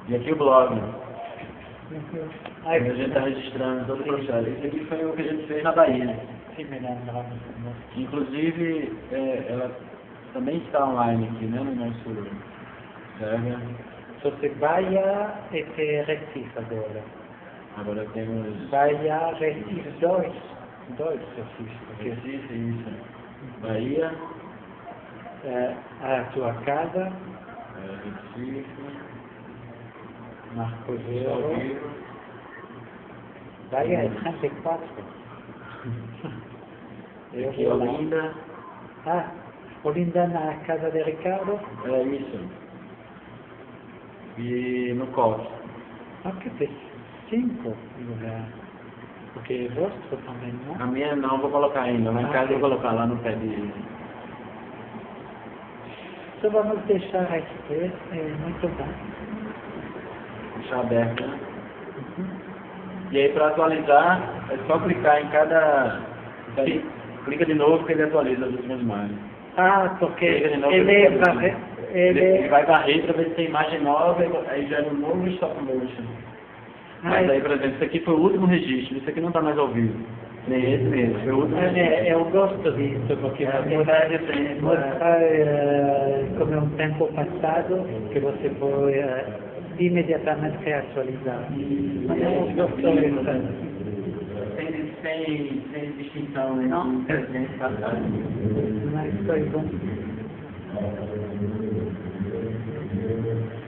E aqui o blog. Ai, A gente está registrando todo o processo. Esse aqui foi o que a gente fez na Bahia. sim, me lembro. Inclusive, ela também está online aqui, né, no nosso server. Você vai a Recife agora. Agora temos Vai a Recife 2. 2 Recife. Recife, isso. Bahia, A tua casa, Recife, Marco ao Zero. vivo. Vai a 34. Eu Aqui vou lá. Olinda, Ah, Olinda na casa de Ricardo. é isso. E no COF. Ah, que tem 5 lugares. Porque rosto também, não? A minha não vou colocar ainda, lá em casa eu vou colocar lá no pé de... Só vamos deixar aqui, muito bom. deixar aberto, né? E aí para atualizar, é só clicar em cada... Aí, clica de novo que ele atualiza as últimas imagens. Ah, porque Clica de novo, ele ele vai... Ele vai varrer para ver se tem imagem nova, aí gera um novo stop motion. Mas aí, por exemplo, isso aqui foi o último registro, isso aqui não está mais ao vivo. Nem esse mesmo, foi o último registro. Eu gosto disso, porque você mudar de tempo, mostrar como é um tempo passado que você pode imediatamente reatualizar. Mas eu gosto disso. Sem distinção, né? Não. Presente e passado. Mas foi bom.